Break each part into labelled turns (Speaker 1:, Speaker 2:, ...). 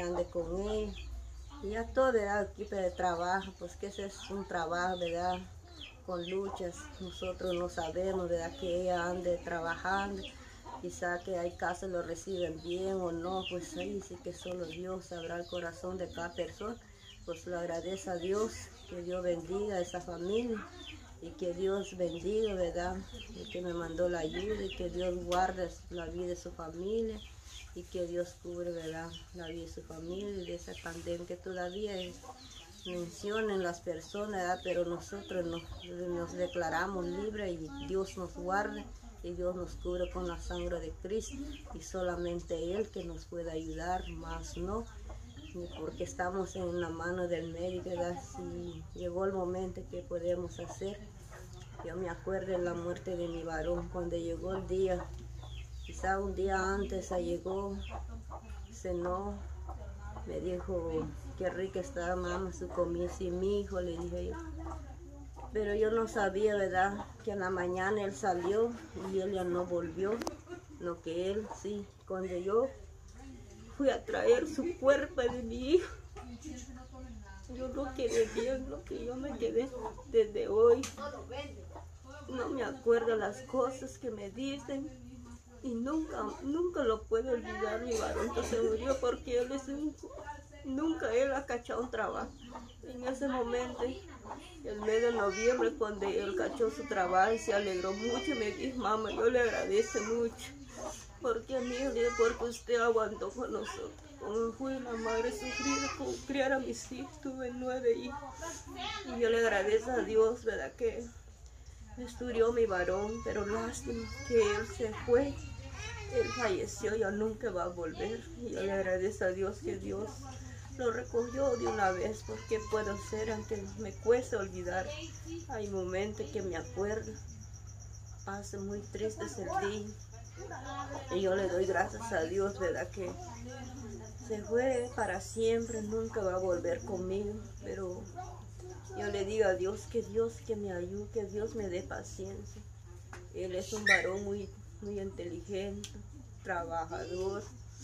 Speaker 1: ande con él. Y ya todo, ¿verdad? Equipo de trabajo, pues que ese es un trabajo, ¿verdad? Con luchas, nosotros no sabemos, ¿verdad? Que ella ande trabajando, quizá que hay casos lo reciben bien o no, pues ahí sí que solo Dios sabrá el corazón de cada persona. Pues lo agradece a Dios, que Dios bendiga a esa familia y que Dios bendiga, ¿verdad? Y que me mandó la ayuda y que Dios guarde la vida de su familia y que Dios cubre, ¿verdad? La vida de su familia y de esa pandemia que todavía mencionan las personas, ¿verdad? Pero nosotros nos declaramos libres y Dios nos guarda y Dios nos cubre con la sangre de Cristo y solamente Él que nos puede ayudar, más no, porque estamos en la mano del médico, ¿verdad? Si llegó el momento que podemos hacer. Yo me acuerdo de la muerte de mi varón, cuando llegó el día, quizá un día antes llegó, cenó, me dijo, qué rica está mamá su comida, sí, mi hijo, le dije yo. Pero yo no sabía, ¿verdad?, que en la mañana él salió y él ya no volvió, lo que él, sí, cuando yo fui a traer su cuerpo de mi hijo, yo no quedé bien, lo que yo me quedé desde hoy. No me acuerdo las cosas que me dicen y nunca lo puedo olvidar. Mi varón que se murió porque él nunca él ha cachado un trabajo. En ese momento, el mes de noviembre, cuando él cachó su trabajo, se alegró mucho. Me dijo, mamá, yo le agradezco mucho, porque a mí, porque usted aguantó con nosotros. Como fui una madre sufrida con criar a mis hijos, tuve 9 hijos. Y yo le agradezco a Dios, ¿verdad?, que estudió mi varón, pero lástima que él se fue. Él falleció, ya nunca va a volver. Y yo le agradezco a Dios que Dios lo recogió de una vez, porque puedo ser, aunque me cuesta olvidar. Hay momentos que me acuerdo, paso muy triste el día. Y yo le doy gracias a Dios, ¿verdad?, que se fue para siempre, nunca va a volver conmigo. Pero yo le digo a Dios que me ayude, que Dios me dé paciencia. Él es un varón muy inteligente, trabajador.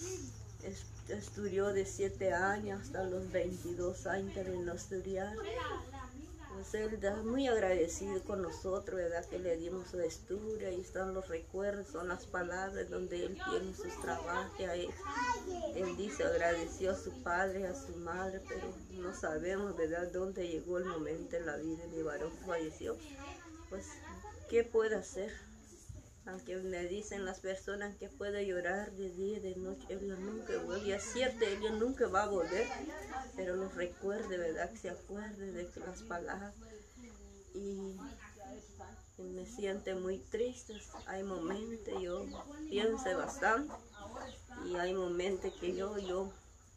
Speaker 1: Estudió de 7 años hasta los 22 años, terminó de estudiar. Pues él está muy agradecido con nosotros, ¿verdad?, que le dimos su estudio. Ahí están los recuerdos, son las palabras donde él tiene sus trabajos. Él dice, agradeció a su padre, a su madre, pero no sabemos, ¿verdad?, dónde llegó el momento en la vida de mi varón que falleció. Pues, ¿qué puedo hacer? Aunque me dicen las personas que puede llorar de día y de noche, ella nunca vuelve. Y es cierto, ella nunca va a volver, pero nos recuerde, ¿verdad?, que se acuerde de las palabras. Y me siento muy triste. Hay momentos, yo pienso bastante, y hay momentos que yo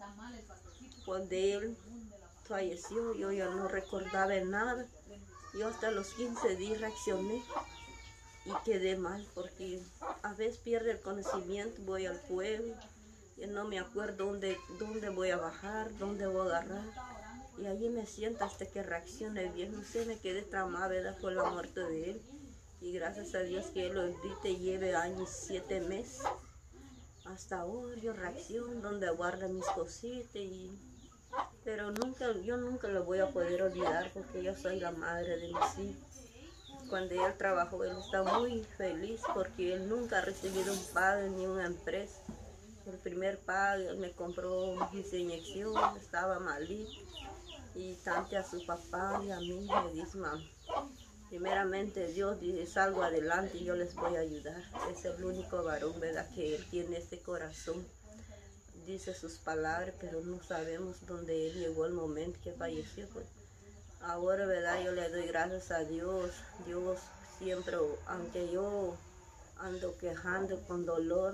Speaker 1: cuando él falleció, yo ya no recordaba nada. Yo hasta los 15 días reaccioné y quedé mal, porque a veces pierde el conocimiento, voy al pueblo, y no me acuerdo dónde voy a bajar, dónde voy a agarrar, y allí me siento hasta que reaccione bien. No sé, me quedé traumada, ¿verdad?, por la muerte de él, y gracias a Dios que él ahorita lleve años, 7 meses, hasta ahora yo reacciono, donde guardo mis cositas, pero yo nunca lo voy a poder olvidar, porque yo soy la madre de mis hijos. Cuando él trabajó, él está muy feliz porque él nunca ha recibido un pago ni una empresa. El primer pago, él me compró mis inyecciones, estaba malito. Y tanto a su papá y a mí me dice, mamá, primeramente Dios dice, salgo adelante y yo les voy a ayudar. Es el único varón, ¿verdad?, que él tiene este corazón. Dice sus palabras, pero no sabemos dónde él llegó el momento que falleció. Pues. Ahora, ¿verdad?, yo le doy gracias a Dios. Dios siempre, aunque yo ando quejando con dolor,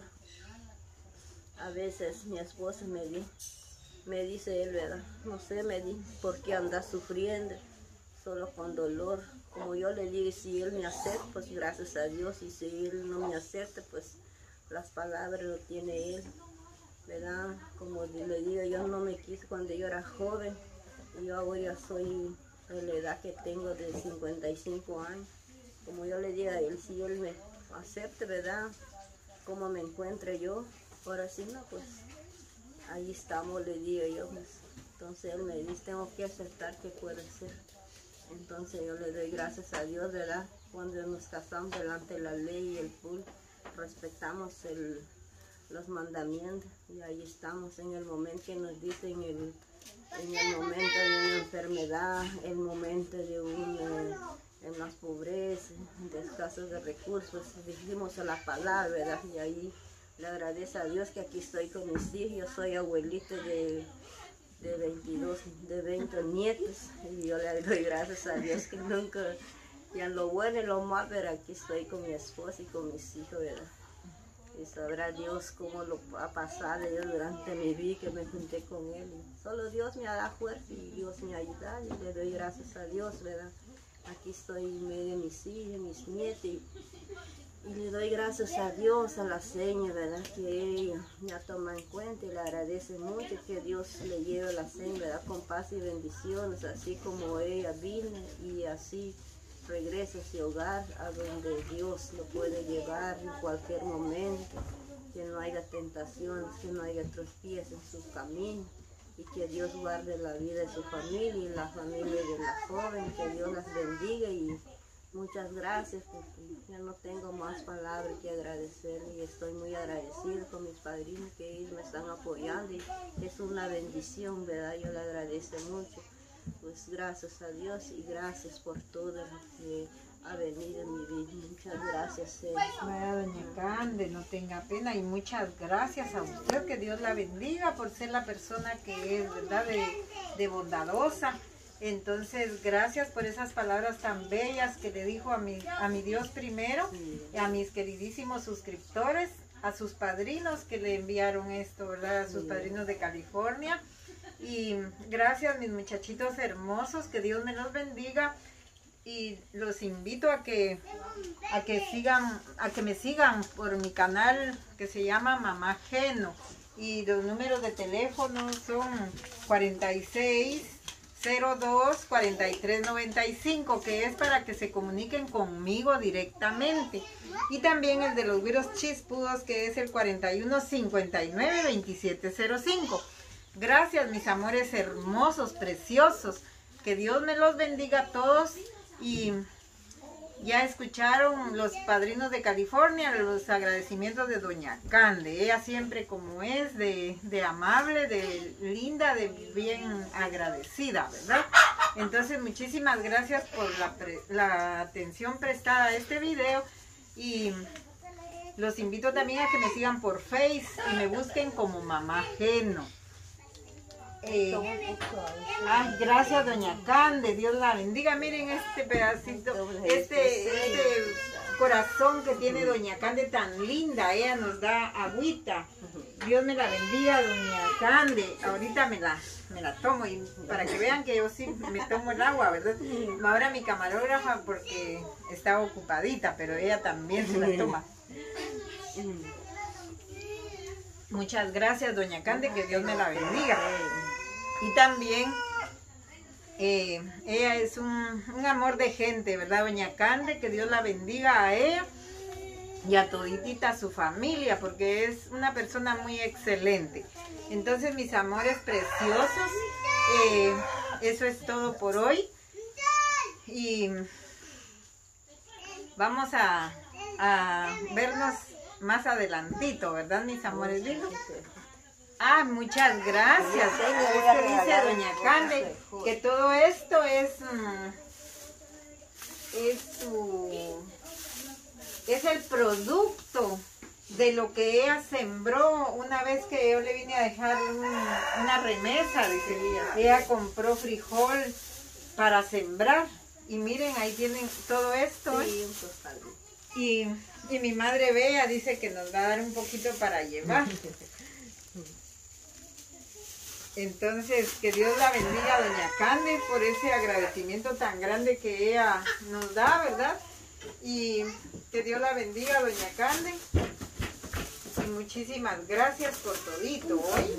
Speaker 1: a veces mi esposa me dice él, ¿verdad?, no sé, me dice, ¿por qué andas sufriendo solo con dolor? Como yo le digo, si él me acepta, pues gracias a Dios, y si él no me acepta, pues las palabras lo tiene él, ¿verdad? Como le digo, yo no me quise cuando yo era joven, y yo ahora soy de la edad que tengo, de 55 años. Como yo le digo a él, si él me acepta, ¿verdad?, cómo me encuentro yo. Ahora sí, no, pues ahí estamos, le digo yo, pues. Entonces él me dice, tengo que aceptar que puede ser. Entonces yo le doy gracias a Dios, ¿verdad? Cuando nos casamos delante de la ley y el PUL, respetamos los mandamientos, y ahí estamos en el momento que nos dicen, en el momento de una enfermedad, el momento de en las pobrezas, de escasos de recursos, dijimos a la palabra, ¿verdad? Y ahí le agradezco a Dios que aquí estoy con mis hijos. Yo soy abuelita de 20 nietos, y yo le doy gracias a Dios que nunca, y en lo bueno y lo malo, pero aquí estoy con mi esposo y con mis hijos, ¿verdad? Y sabrá Dios cómo lo ha pasado yo durante mi vida, que me junté con él. Y solo Dios me hará fuerte y Dios me ayuda, y le doy gracias a Dios, ¿verdad? Aquí estoy en medio de mis hijos, mis nietos, y le doy gracias a Dios, a la señora, ¿verdad? Que ella me ha tomado en cuenta, y le agradece mucho que Dios le lleve a la señora, ¿verdad? Con paz y bendiciones, así como ella vino, y así regresa a su hogar, a donde Dios lo puede llevar en cualquier momento, que no haya tentaciones, que no haya tropiezos en su camino, y que Dios guarde la vida de su familia y la familia de la joven, que Dios las bendiga. Y muchas gracias, porque ya no tengo más palabras que agradecer, y estoy muy agradecida con mis padrinos, que ellos me están apoyando, y es una bendición, ¿verdad? Yo le agradezco mucho. Pues gracias a Dios, y gracias por todo lo que ha venido en mi vida. Muchas gracias.
Speaker 2: Vaya, doña Cande, no tenga pena, y muchas gracias a usted, que Dios la bendiga por ser la persona que es, ¿verdad? De bondadosa. Entonces, gracias por esas palabras tan bellas que le dijo a mi Dios primero, a mis queridísimos suscriptores, a sus padrinos que le enviaron esto, ¿verdad? A sus padrinos de California. Y gracias, mis muchachitos hermosos, que Dios me los bendiga, y los invito a que me sigan por mi canal que se llama Mamá Geno, y los números de teléfono son 4602-4395, que es para que se comuniquen conmigo directamente, y también el de los güiros chispudos, que es el 4159-2705. Gracias, mis amores hermosos, preciosos. Que Dios me los bendiga a todos. Y ya escucharon los padrinos de California los agradecimientos de doña Cande. Ella siempre como es, de amable, de linda, de bien agradecida, ¿verdad? Entonces, muchísimas gracias por la atención prestada a este video. Y los invito también a que me sigan por Face y me busquen como Mamá Geno. Ay, gracias, doña Cande, Dios la bendiga. Miren este pedacito, este corazón que tiene doña Cande tan linda. Ella nos da agüita. Dios me la bendiga, doña Cande. Ahorita me la tomo, y para que vean que yo sí me tomo el agua, ¿verdad? Ahora mi camarógrafa, porque está ocupadita, pero ella también se la toma. Muchas gracias, doña Cande, que Dios me la bendiga. Y también ella es un amor de gente, ¿verdad, doña Cande? Que Dios la bendiga a ella y a toditita su familia, porque es una persona muy excelente. Entonces, mis amores preciosos, eso es todo por hoy. Y vamos a vernos más adelantito, ¿verdad, mis amores lindos? Ah, muchas gracias. Dice doña Cande que todo esto es el producto de lo que ella sembró una vez que yo le vine a dejar una remesa. Dice, ella compró frijol para sembrar, y miren, ahí tienen todo esto. Y mi madre Bea dice que nos va a dar un poquito para llevar. Entonces, que Dios la bendiga a doña Cande por ese agradecimiento tan grande que ella nos da, ¿verdad? Y que Dios la bendiga a doña Cande. Y muchísimas gracias por todito hoy.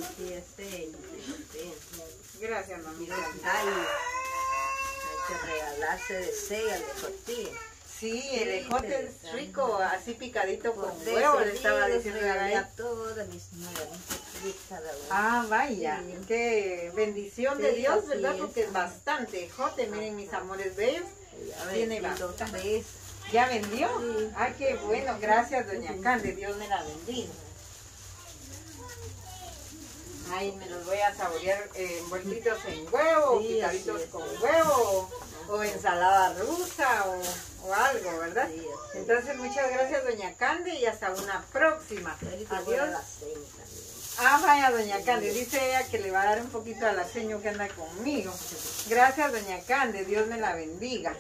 Speaker 2: Gracias, mamita.
Speaker 1: Hay que regalarse de sella, de tortilla.
Speaker 2: Sí, el ejote es rico, así picadito con
Speaker 1: Por
Speaker 2: huevo, le
Speaker 1: 13
Speaker 2: estaba
Speaker 1: días
Speaker 2: diciendo
Speaker 1: regalé
Speaker 2: a
Speaker 1: a todas mis nuevas cada una.
Speaker 2: Ah, vaya,
Speaker 1: Sí.
Speaker 2: qué bendición de
Speaker 1: Sí,
Speaker 2: Dios,
Speaker 1: así
Speaker 2: ¿verdad?
Speaker 1: es.
Speaker 2: Porque es bastante ejote, miren mis amores bellos.
Speaker 1: Ya
Speaker 2: Tiene
Speaker 1: vendí dos
Speaker 2: bastante.
Speaker 1: veces.
Speaker 2: ¿Ya vendió?
Speaker 1: Sí.
Speaker 2: Ay, qué bueno, gracias doña Cande, Dios me la bendiga. Ay, me los voy a saborear envueltitos en huevo,
Speaker 1: Sí,
Speaker 2: picaditos
Speaker 1: así es.
Speaker 2: con huevo, o ensalada rusa, o algo, ¿verdad?
Speaker 1: Sí, así es.
Speaker 2: Entonces, muchas gracias doña Cande y hasta una próxima.
Speaker 1: Y ahorita voy a
Speaker 2: Adiós.
Speaker 1: la cena también.
Speaker 2: Ah, vaya, doña Cande, dice ella que le va a dar un poquito al señor que anda conmigo. Gracias, doña Cande, Dios me la bendiga.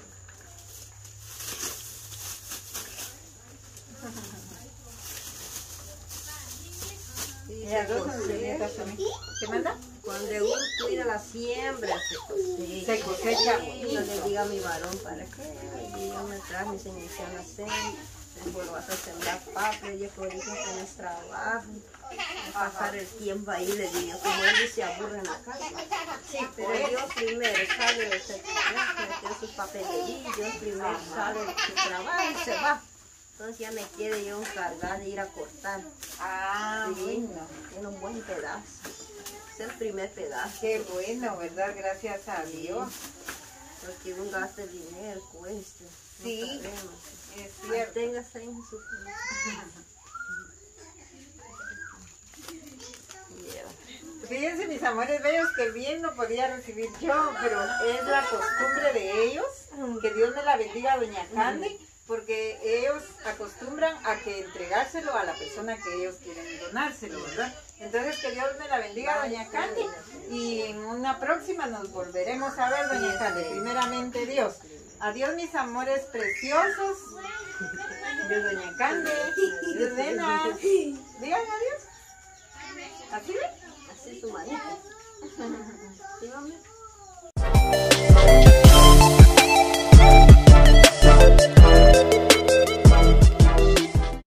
Speaker 1: Sí,
Speaker 2: Y las
Speaker 1: se
Speaker 2: dos son mis
Speaker 1: cosecha.
Speaker 2: nietas también. ¿Qué manda?
Speaker 1: Cuando uno cuida la siembra, se cosecha.
Speaker 2: Se cosecha
Speaker 1: Sí,
Speaker 2: bonito.
Speaker 1: yo le digo a mi varón, ¿para qué? Y yo me traje, me enseñó a hacer. Después vas a sembrar papas, y por eso tienes trabajo. A pasar el tiempo ahí, le digo, como él se aburre en la casa.
Speaker 2: Sí,
Speaker 1: Pero
Speaker 2: pues.
Speaker 1: Dios primero sale de meter sus papelerías, Dios primero sale de su trabajo y se va. Entonces ya me quiere yo encargar de ir a cortar.
Speaker 2: Ah,
Speaker 1: Sí,
Speaker 2: bueno.
Speaker 1: tiene un buen pedazo. Es el primer pedazo.
Speaker 2: Qué bueno, ¿verdad? Gracias a Dios.
Speaker 1: Porque un gasto de dinero cuesta.
Speaker 2: Sí,
Speaker 1: No sabemos.
Speaker 2: es cierto.
Speaker 1: Manténgase en su...
Speaker 2: Fíjense mis amores bellos que bien no podía recibir yo, pero es la costumbre de ellos, que Dios me la bendiga doña Cande, porque ellos acostumbran a que entregárselo a la persona que ellos quieren donárselo, ¿verdad? Entonces que Dios me la bendiga doña Cande y en una próxima nos volveremos a ver doña Cande, primeramente Dios. Adiós mis amores preciosos, de doña Cande, de nena, digan adiós. ¿Así ven?
Speaker 1: Así su manita. ¿Sí, mami?